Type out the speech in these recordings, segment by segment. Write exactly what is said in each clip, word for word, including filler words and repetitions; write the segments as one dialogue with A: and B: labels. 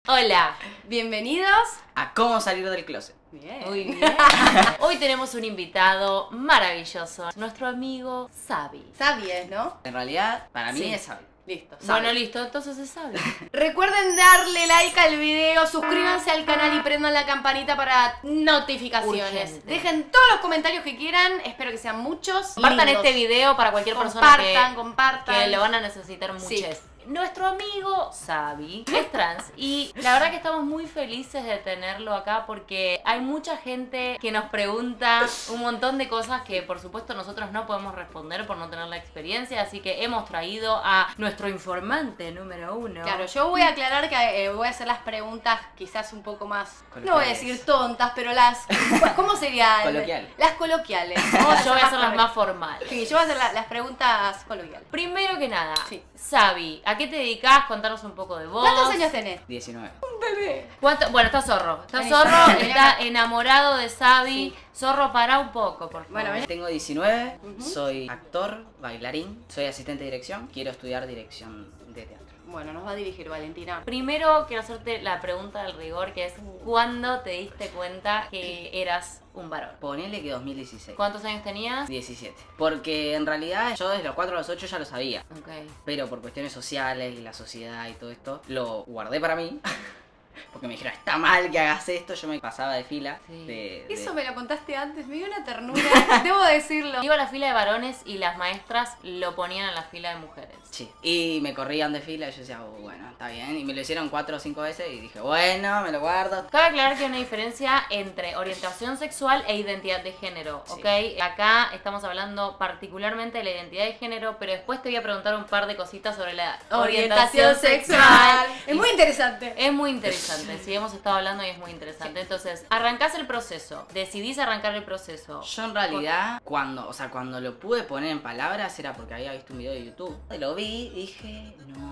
A: Hola, bienvenidos
B: a cómo salir del closet.
A: Bien. Muy bien. Hoy tenemos un invitado maravilloso, nuestro amigo Sabi.
C: Sabi es, ¿no?
B: En realidad, para mí
A: Sí.
B: es Sabi.
C: Listo. Sabi.
A: Bueno, listo, entonces es Sabi.
C: Recuerden darle like al video, suscríbanse al canal y prendan la campanita para notificaciones.
A: Urgente.
C: Dejen todos los comentarios que quieran, espero que sean muchos.
A: Compartan
C: lindos.
A: este video para cualquier persona
C: Compartan,
A: que,
C: compartan.
A: que lo van a necesitar mucho.
C: Sí.
A: Nuestro amigo Sabi es trans y la verdad que estamos muy felices de tenerlo acá porque hay mucha gente que nos pregunta un montón de cosas que por supuesto nosotros no podemos responder por no tener la experiencia, así que hemos traído a nuestro informante número uno.
C: Claro, yo voy a aclarar que eh, voy a hacer las preguntas quizás un poco más, no voy a
B: Coloquiales.
C: decir tontas, pero las, ¿cómo sería?
B: Coloquiales.
C: Las coloquiales.
A: Oh, yo voy a hacer las
C: correctas.
A: más formales.
C: Sí, yo voy a hacer la- las preguntas coloquiales.
A: Primero que nada,
C: Sí.
A: Sabi, ¿a qué te dedicas? Contanos un poco de vos.
C: ¿Cuántos años tenés?
B: diecinueve.
A: ¿Cuánto? Bueno, está Zorro. Está
C: Ahí
A: Zorro,
C: está.
A: está enamorado de Sabi.
C: Sí.
A: Zorro, pará un poco, por favor.
C: Bueno, ven.
B: Tengo diecinueve,
C: Ujú.
B: soy actor, bailarín, soy asistente de dirección, quiero estudiar dirección de teatro.
C: Bueno, nos va a dirigir Valentina.
A: Primero quiero hacerte la pregunta del rigor, que es ¿cuándo te diste cuenta que eras un varón?
B: Ponele que dos mil dieciséis.
A: ¿Cuántos años tenías?
B: diecisiete. Porque en realidad yo desde los cuatro a los ocho ya lo sabía.
A: Ok.
B: Pero por cuestiones sociales y la sociedad y todo esto, lo guardé para mí. Porque me dijeron, está mal que hagas esto. Yo me pasaba de fila.
A: Sí.
B: De, de-
C: Eso me lo contaste antes, me dio una ternura, debo decirlo.
A: Iba a la fila de varones y las maestras lo ponían en la fila de mujeres.
B: Sí. Y me corrían de fila y yo decía, oh, bueno, está bien. Y me lo hicieron cuatro o cinco veces y dije, bueno, me lo guardo.
A: Cabe aclarar que hay una diferencia entre orientación sexual e identidad de género,
B: Sí.
A: ¿ok? Acá estamos hablando particularmente de la identidad de género, pero después te voy a preguntar un par de cositas sobre la
C: Orientación sexual. Es muy interesante.
A: Es muy interesante, sí, hemos estado hablando y es muy interesante. Entonces, arrancás el proceso, decidís arrancar el proceso.
B: Yo en realidad, cuando, o sea, cuando lo pude poner en palabras era porque había visto un video de YouTube. Lo vi y dije,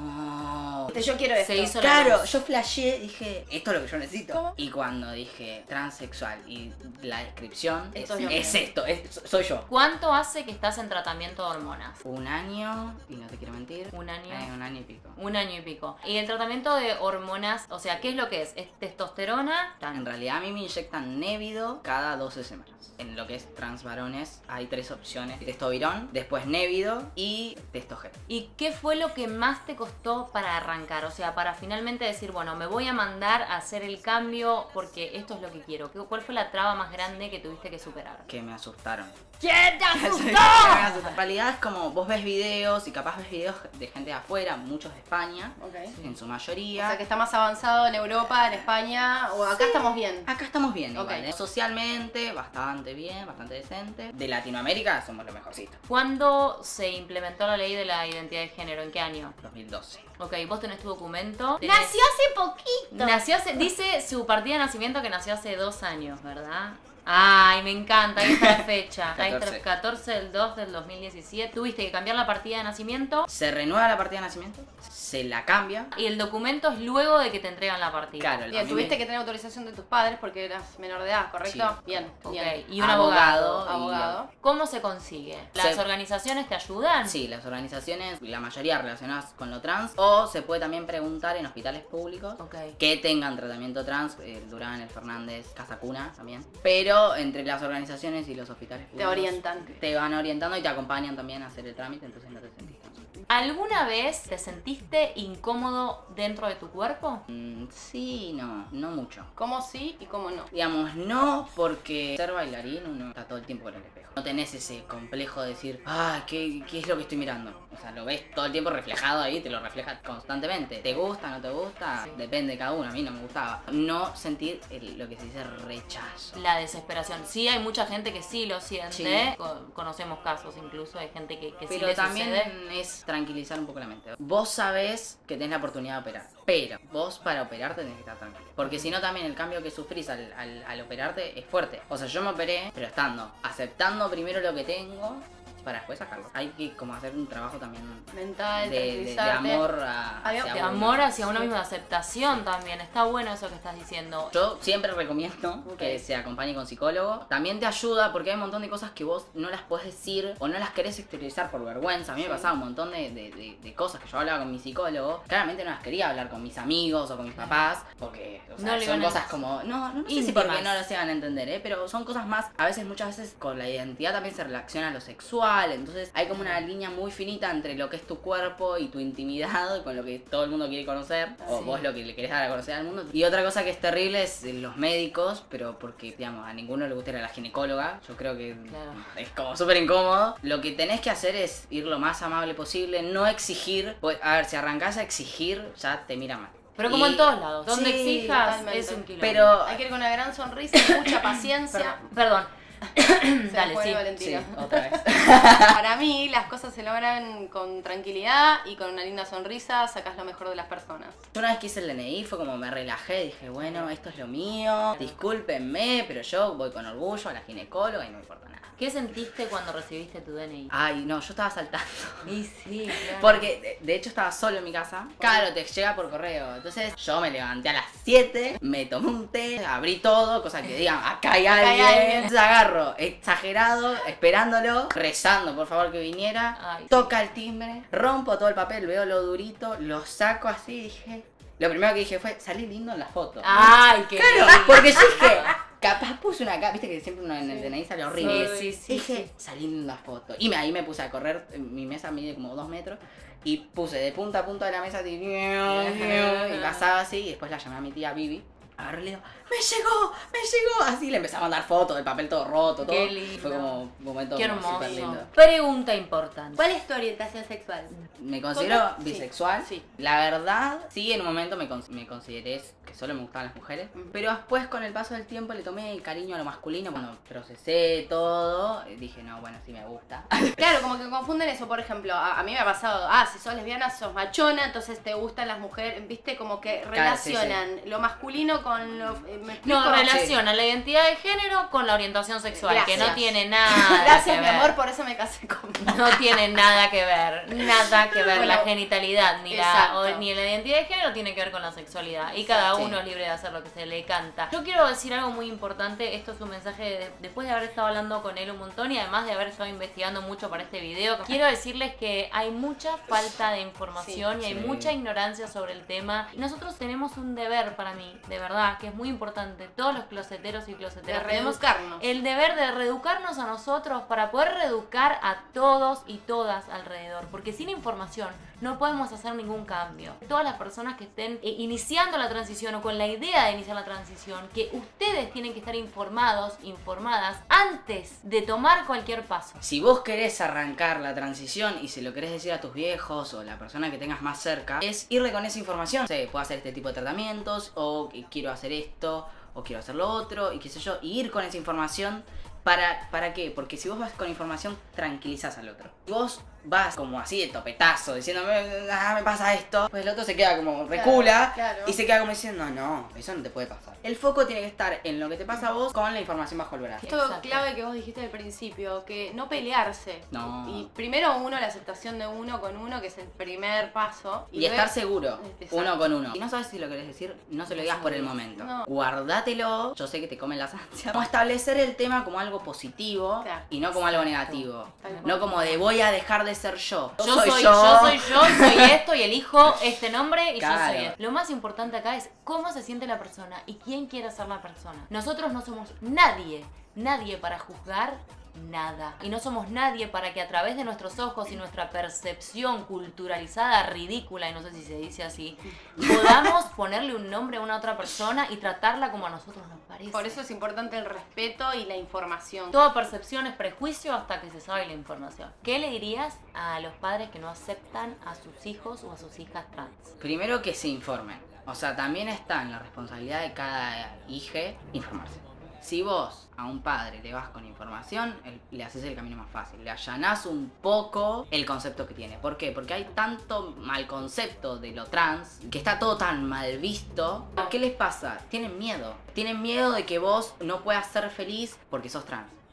B: no.
C: Yo quiero esto.
A: Se hizo la
B: Claro,
A: luz.
B: yo flasheé, dije, esto es lo que yo necesito.
C: ¿Cómo?
B: Y cuando dije transexual y la descripción,
C: Esto
B: es,
C: es lo que-
B: es esto, es- soy yo.
A: ¿Cuánto hace que estás en tratamiento de hormonas?
B: Un año, y no te quiero mentir,
A: Un año.
B: eh, un año y pico.
A: Un año y pico. Y el tratamiento de hormonas, o sea, ¿qué es lo que es? ¿Es testosterona?
B: En realidad a mí me inyectan Névido cada doce semanas. En lo que es trans varones hay tres opciones. Testovirón, después Névido y Testogen.
A: ¿Y qué fue lo que más te costó para arrancar? O sea, para finalmente decir, bueno, me voy a mandar a hacer el cambio porque esto es lo que quiero. ¿Qué- ¿Cuál fue la traba más grande que tuviste que superar?
B: Que me asustaron.
C: ¿Quién te asustó?
B: En realidad es como vos ves videos y capaz ves videos de gente de afuera, muchos de España,
C: Ok.
B: en su
C: O
B: mayoría.
C: sea que está más avanzado en Europa, en España, o acá estamos bien.
B: Acá estamos bien,
C: Ok.
B: igual, ¿eh? Socialmente, bastante bien, bastante decente. De Latinoamérica somos lo mejorcito.
A: ¿Cuándo se implementó la ley de la identidad de género? ¿En qué año?
B: dos mil doce.
A: Ok, vos tenés tu documento. Tenés-
C: Nació hace poquito.
A: Nació hace, dice su partida de nacimiento que nació hace dos años, ¿verdad? Ay, me encanta, ahí está la fecha. Ahí está el
B: catorce.
A: catorce del dos del dos mil diecisiete. Tuviste que cambiar la partida de nacimiento
B: Se renueva la partida de nacimiento, se la cambia.
A: y el documento es luego de que te entregan la partida.
B: Claro, a
C: Bien,
B: mí
C: tuviste
B: me-
C: que tener autorización de tus padres porque eras menor de edad, ¿correcto?
B: Sí.
C: Bien,
A: Ok,
C: bien.
A: y un abogado.
B: Abogado.
C: Abogado.
A: ¿Cómo se consigue? ¿Las
B: Se-
A: organizaciones te ayudan?
B: Sí, las organizaciones, la mayoría relacionadas con lo trans, o se puede también preguntar en hospitales públicos
A: Ok.
B: que tengan tratamiento trans, el Durán, el Fernández, Casa Cuna también. Pero entre las organizaciones y los hospitales
C: Te
B: públicos
C: orientan.
B: te van orientando y te acompañan también a hacer el trámite, entonces no te sentís tan solo.
A: ¿Alguna vez te sentiste incómodo dentro de tu cuerpo?
B: Mm, sí, no, no mucho.
C: ¿Cómo sí y cómo no?
B: Digamos, no, porque ser bailarín uno está todo el tiempo con el espejo. No tenés ese complejo de decir, ah, ¿qué, ¿qué es lo que estoy mirando? O sea, lo ves todo el tiempo reflejado ahí, te lo refleja constantemente. ¿Te gusta, no te gusta?
A: Sí.
B: Depende de cada uno, a mí no me gustaba. No sentir el- lo que se dice rechazo.
A: La desesperación. Sí, hay mucha gente que sí lo siente.
B: Sí.
A: Co- Conocemos casos incluso de gente que, que sí
B: Pero
A: le
B: también
A: sucede.
B: es tranquilizar un poco la mente. Vos sabés que tenés la oportunidad de operar, pero vos para operarte tenés que estar tranquilo. Porque si no también el cambio que sufrís al, al, al operarte es fuerte. O sea, yo me operé, pero estando, aceptando primero lo que tengo para después sacarlo. Hay que como hacer un trabajo también
C: Mental,
B: de, de, de
C: tranquilizarte.
B: amor a,
C: Había-
B: hacia
A: De
B: uno.
A: amor hacia uno
C: Sí.
A: mismo, de aceptación también. Está bueno eso que estás diciendo.
B: Yo siempre recomiendo
C: Ok.
B: que se acompañe con psicólogo. También te ayuda porque hay un montón de cosas que vos no las podés decir o no las querés exteriorizar por vergüenza. A mí me
C: Sí.
B: pasaba un montón de, de, de- de cosas que yo hablaba con mi psicólogo. Claramente no las quería hablar con mis amigos o con mis papás porque o sea,
A: No le
B: son
A: iban a-
B: cosas como... No, no sé si
A: íntimas.
B: porque no las iban a entender, ¿eh? Pero son cosas más... A veces, muchas veces con la identidad también se relaciona a lo sexual. Entonces hay como una línea muy finita entre lo que es tu cuerpo y tu intimidad con lo que todo el mundo quiere conocer. O
A: Sí.
B: vos lo que le querés dar a conocer al mundo. Y otra cosa que es terrible es los médicos, pero porque, digamos, a ninguno le gusta ir a la ginecóloga. Yo creo que
A: Claro.
B: es como súper incómodo. Lo que tenés que hacer es ir lo más amable posible, no exigir. Pues, a ver, si arrancás a exigir, ya te mira mal.
A: Pero como
B: Y-
A: en todos lados, donde
B: Sí,
A: exijas
C: totalmente.
A: es un quilombo.
B: Pero...
C: Hay que ir con una gran sonrisa, mucha paciencia.
A: Perdón.
C: Se
A: Dale,
C: me fue
A: sí.
B: Sí,
C: Valentina.
B: otra vez.
C: Para mí, las cosas se logran con tranquilidad y con una linda sonrisa, sacás lo mejor de las personas.
B: Yo una vez que hice el D N I fue como me relajé, dije, bueno, esto es lo mío, discúlpenme, pero yo voy con orgullo a la ginecóloga y no me importa nada.
A: ¿Qué sentiste cuando recibiste tu D N I?
B: Ay, no, yo estaba saltando.
A: Y sí, claro.
B: Porque de- de hecho estaba solo en mi casa. Claro, te llega por correo. Entonces yo me levanté a las siete, me tomé un té, abrí todo, cosa que digan, acá hay
C: Acá hay
B: alguien.
C: alguien.
B: Entonces agarro, exagerado, esperándolo, rezando por favor que viniera.
A: Ay, sí.
B: Toca el timbre, rompo todo el papel, veo lo durito, lo saco así y dije. Lo primero que dije fue, salí lindo en la foto.
A: Ay, qué
B: Claro,
A: lindo.
B: porque yo dije, capaz puse una cara, viste que siempre uno en el
C: Sí.
B: D N I sale horrible.
A: Sí, sí, sí,
B: Dije,
A: sí.
B: salí en la foto. Y me, ahí me puse a correr, mi mesa mide como dos metros. Y puse de punta a punta de la mesa así, y pasaba así. Y después la llamé a mi tía Vivi. Agarré y le digo, me llegó, me llegó. Así le empezaba a mandar fotos del papel todo roto, todo.
A: Qué lindo.
B: Fue como un momento
A: Qué
B: como súper
A: hermoso.
B: lindo.
A: Pregunta importante.
C: ¿Cuál es tu orientación sexual?
B: Me considero
C: ¿Total? Sí.
B: bisexual.
C: Sí.
B: La verdad, sí, en un momento me, con- me consideré que solo me gustaban las mujeres.
C: Ujú.
B: Pero después, con el paso del tiempo, le tomé cariño a lo masculino. Cuando procesé todo, eh, dije, no, bueno, sí me gusta.
C: Claro, como que confunden eso, por ejemplo, a, a mí me ha pasado, ah, si sos lesbiana, sos machona, entonces te gustan las mujeres, viste, como que
B: Claro, sí,
C: relacionan lo masculino con lo... eh, ¿me explico?
A: No, relaciona la identidad de género con la orientación sexual, que no
C: Gracias.
A: tiene nada
C: Gracias,
A: que
C: mi
A: ver.
C: amor, por eso me casé con vos.
A: No tiene nada que ver, nada que ver
C: Bueno,
A: la genitalidad, ni la,
C: exacto.
A: o- ni la identidad de género tiene que ver con la sexualidad. Y cada
B: Sí.
A: uno es libre de hacer lo que se le canta. Yo quiero decir algo muy importante, esto es un mensaje de- después de haber estado hablando con él un montón y además de haber estado investigando mucho para este video. Quiero decirles que hay mucha falta de información
B: Sí.
A: y hay
B: Sí.
A: mucha ignorancia sobre el tema. Y nosotros tenemos un deber para mí, de verdad, que es muy importante. Todos los closeteros y
C: De
A: closeteras tenemos
C: reeducarnos.
A: el deber de reeducarnos a nosotros para poder reeducar a todos y todas alrededor, porque sin información no podemos hacer ningún cambio. Todas las personas que estén eh, iniciando la transición o con la idea de iniciar la transición, que ustedes tienen que estar informados, informadas, antes de tomar cualquier paso.
B: Si vos querés arrancar la transición y se lo querés decir a tus viejos o la persona que tengas más cerca, es irle con esa información. No sé, puedo hacer este tipo de tratamientos, o que quiero hacer esto, o quiero hacer lo otro, y qué sé yo, y ir con esa información. ¿Para, ¿Para qué? Porque si vos vas con información, tranquilizás al otro. Si vos vas como así de topetazo, diciéndome, ah, me pasa esto, pues el otro se queda como recula
C: claro.
B: y se queda como diciendo, no, eso no te puede pasar. El foco tiene que estar en lo que te pasa a vos con la información bajo el brazo.
C: Esto
A: Exacto.
C: clave que vos dijiste al principio, que no pelearse.
B: No.
C: Y primero uno, la aceptación de uno con uno, que es el primer paso.
B: Y estar
C: luego-
B: seguro,
C: Exacto.
B: uno con uno. Si no sabes si lo querés decir, no se lo digas por el momento.
C: No.
B: Guardátelo, yo sé que te comen las ansias. Como establecer el tema como algo positivo
C: Claro.
B: y no como algo
A: Exacto.
B: negativo.
C: Tal cual.
B: No como de voy a dejar de ser yo.
A: Yo soy, yo. soy yo, soy esto y elijo este nombre y
B: Claro.
A: yo soy esto. Lo más importante acá es cómo se siente la persona y quién quiere ser la persona. Nosotros no somos nadie, nadie para juzgar nada. Y no somos nadie para que a través de nuestros ojos y nuestra percepción culturalizada, ridícula, y no sé si se dice así, podamos ponerle un nombre a una otra persona y tratarla como a nosotros nos parece.
C: Por eso es importante el respeto y la información.
A: Toda percepción es prejuicio hasta que se sabe la información. ¿Qué le dirías a los padres que no aceptan a sus hijos o a sus hijas trans?
B: Primero que se informen. O sea, también está en la responsabilidad de cada hija informarse. Si vos a un padre le vas con información, el- le haces el camino más fácil. Le allanás un poco el concepto que tiene. ¿Por qué? Porque hay tanto mal concepto de lo trans, que está todo tan mal visto. ¿Qué les pasa? Tienen miedo. Tienen miedo de que vos no puedas ser feliz porque sos trans.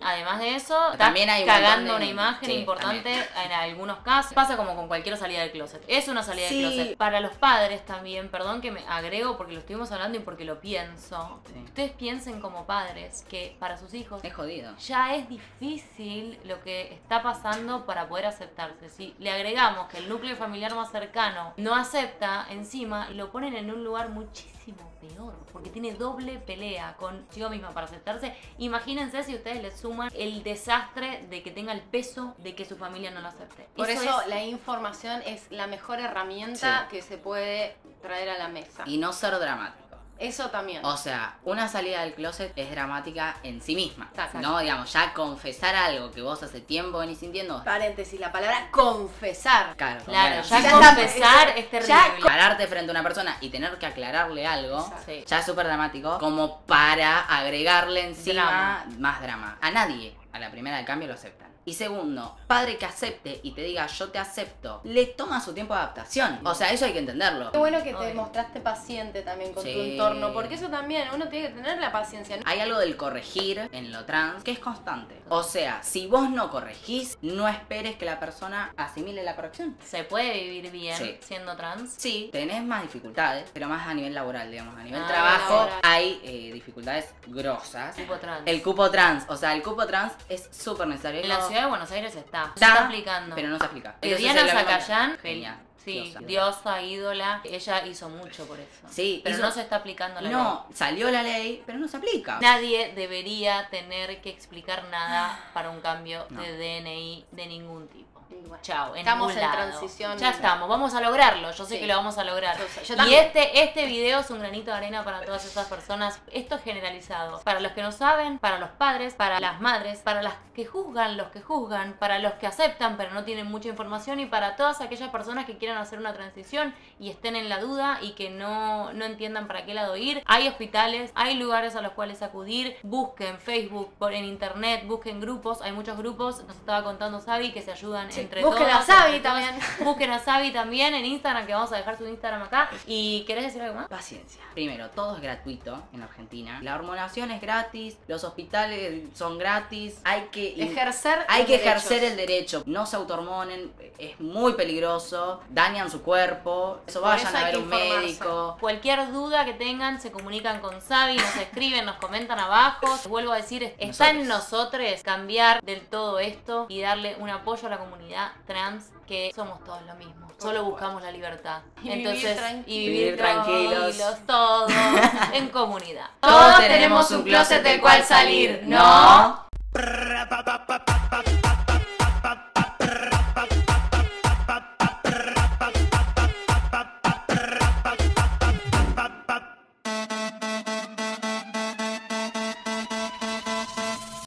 A: Además de eso,
B: También hay un
A: cagando
B: montón de-
A: una imagen
B: sí,
A: importante
B: también.
A: en algunos casos. Pasa como con cualquier salida del closet. Es una salida
B: Sí.
A: del closet. Para los padres también, perdón que me agrego porque lo estuvimos hablando y porque lo pienso.
B: Sí.
A: Ustedes piensen como padres que para sus hijos
B: Es jodido.
A: ya es difícil lo que está pasando para poder aceptarse. Si le agregamos que el núcleo familiar más cercano no acepta, encima lo ponen en un lugar muchísimo peor, porque tiene doble pelea consigo misma para aceptarse. Imagínense si ustedes le suman el desastre de que tenga el peso de que su familia no lo acepte.
C: Por eso,
A: es-
C: la información es la mejor herramienta
B: Sí.
C: que se puede traer a la mesa.
B: Y no ser dramático.
C: Eso también.
B: O sea, una salida del closet es dramática en sí misma.
C: Exacto.
B: No, digamos, ya confesar algo que vos hace tiempo venís sintiendo.
C: Paréntesis, la palabra confesar.
B: Claro,
A: Claro,
B: bueno,
A: ya
C: ya
A: confesar
C: está-
A: es
C: ya
A: terrible.
B: pararte frente a una persona y tener que aclararle algo,
C: Exacto.
A: Sí.
B: ya es súper dramático, como para agregarle encima
A: Drama.
B: más drama. A nadie, a la primera de cambio, lo aceptan. Y segundo, padre que acepte y te diga yo te acepto, le toma su tiempo de adaptación. O sea, eso hay que entenderlo.
C: Qué bueno que te
A: Obvio.
C: mostraste paciente también con tu
B: Sí.
C: entorno, porque eso también, uno tiene que tener la paciencia.
B: Hay algo del corregir en lo trans que es constante. O sea, si vos no corregís, no esperes que la persona asimile la corrección.
A: ¿Se puede vivir bien
B: Sí.
A: siendo trans?
B: Sí, tenés más dificultades, pero más a nivel laboral, digamos. A nivel
A: Ah,
B: trabajo
C: laboral.
B: hay eh, dificultades grosas.
A: Cupo trans.
B: El cupo trans, o sea, el cupo trans es súper necesario.
A: En la
B: No-
A: ciudad de Buenos Aires está. Se
B: Está,
A: está aplicando.
B: pero no se aplica.
A: Que
B: Entonces,
A: Diana
B: es lo mismo-
A: Zacayán,
B: Genial.
A: sí,
B: Diosa.
A: diosa, ídola, ella hizo mucho por eso.
B: Sí,
A: pero
B: hizo-
A: no se está aplicando la ley.
B: No, salió la ley, pero no se aplica.
A: Nadie debería tener que explicar nada para un cambio
B: No.
A: de D N I de ningún tipo.
C: Y bueno,
A: Chao, en
C: estamos
A: ningún
C: en
A: lado.
C: transición.
A: Ya estamos, vamos a lograrlo. Yo sé
C: Sí.
A: que lo vamos a lograr.
C: Yo sé, yo
A: y
C: también.
A: este, este video es un granito de arena para todas esas personas. Esto es generalizado. Para los que no saben, para los padres, para las madres, para las que juzgan, los que juzgan, para los que aceptan pero no tienen mucha información y para todas aquellas personas que quieran hacer una transición y estén en la duda y que no, no entiendan para qué lado ir. Hay hospitales, hay lugares a los cuales acudir. Busquen Facebook, por, en internet, busquen grupos. Hay muchos grupos, nos estaba contando Sabi, que se ayudan
C: Sí,
A: entre
C: busquen
A: todas.
C: a Sabi
A: entre todas.
C: también.
A: Busquen a Sabi también en Instagram, que vamos a dejar su Instagram acá. ¿Y querés decir algo más?
B: Paciencia. Primero, todo es gratuito en Argentina. La hormonación es gratis, los hospitales son gratis. Hay que
C: Ejercer
B: hay
C: los
B: que ejercer
C: derechos.
B: el derecho. No se autohormonen, es muy peligroso, dañan su cuerpo. Eso
C: Por
B: vayan
C: eso
B: a
C: hay
B: ver
C: que
B: un
C: informarse.
B: médico.
A: Cualquier duda que tengan, se comunican con Sabi, nos escriben, nos comentan abajo. Les vuelvo a decir, está en nosotros cambiar del todo esto y darle un apoyo a la comunidad trans, que somos todos lo mismo. Solo buscamos la libertad.
C: Y vivir
A: Entonces,
C: tranqui-
A: y vivir
B: Vivir tranquilos.
A: tranquilos, todos en comunidad.
C: Todos tenemos un closet del cual salir, ¿no?
B: ¿No?